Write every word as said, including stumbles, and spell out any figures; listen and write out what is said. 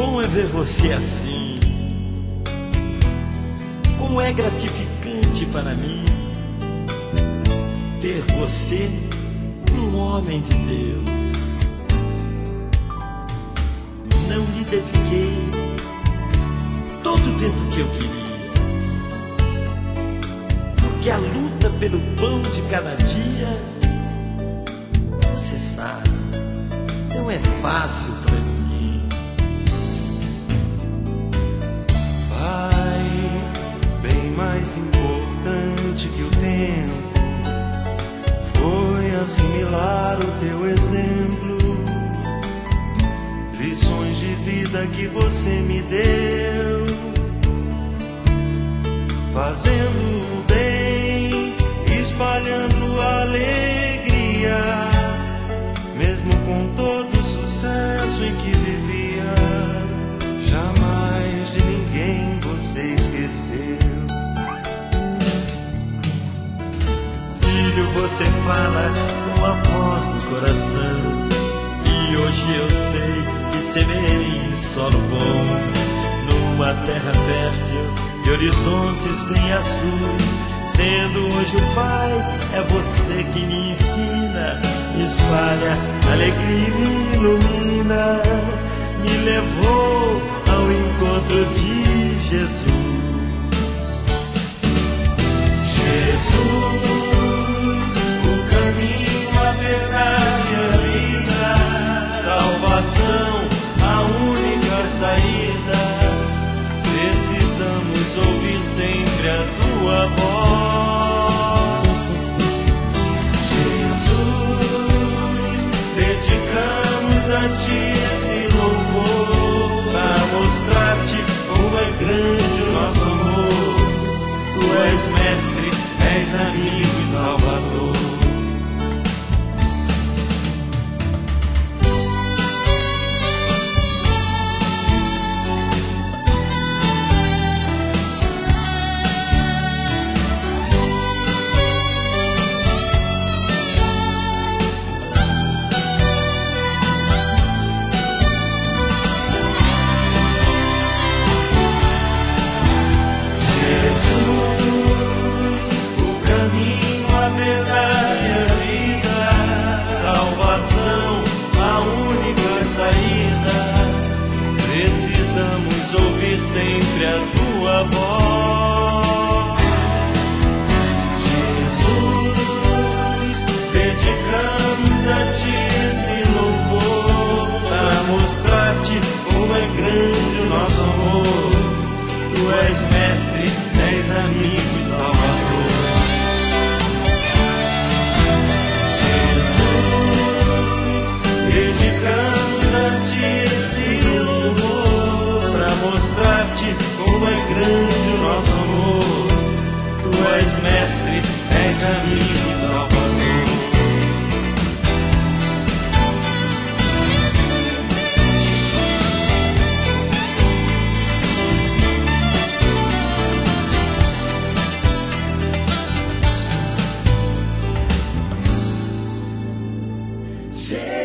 bom é ver você assim. Como é gratificante para mim ter você um homem de Deus. Não lhe dediquei todo o tempo que eu queria, porque a luta pelo pão de cada dia, você sabe, não é fácil para ninguém. Pai, bem mais importante que o tempo foi assimilar o teu exemplo, lições de vida que você me deu, fazendo o bem, espalhando a alegria, mesmo com todo o sucesso em que vivia. Jamais de ninguém você esqueceu. Filho, você fala com a voz do coração, e hoje eu sei que semeei em solo bom, numa terra fértil de horizontes bem azuis. Sendo hoje o Pai, é você que me ensina, espalha alegria e me ilumina, me levou ao encontro de Jesus. Jesus, o caminho, a verdade, a vida, salvação, a única saída. Precisamos ouvir sempre a tua voz. Jesus, dedicamos a ti esse louvor, para mostrar-te como é grande o nosso amor. Tu és mestre, és amigo e salvador. Sempre a tua voz. Jesus, dedicamos a ti esse louvor, para mostrar-te como é grande o nosso amor. Tu és mestre, és amigo e salvador. Jesus, dedicamos a ti esse louvor, para mostrar-te como é grande o nosso amor. Tu és mestre, és amigo e salvador. Jesus.